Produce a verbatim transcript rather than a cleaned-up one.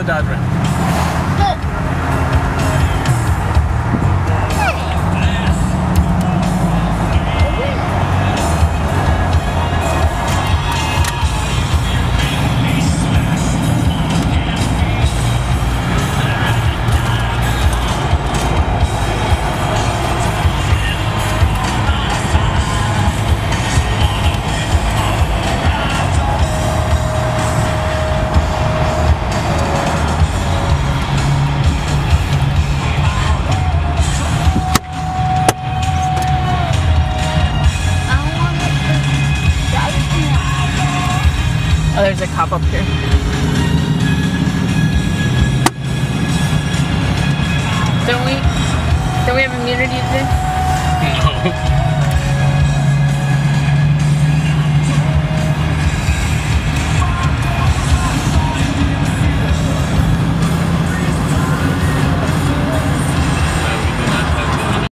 dodge ramp. Oh, there's a cop up here. Don't we? Don't we have immunity today? No.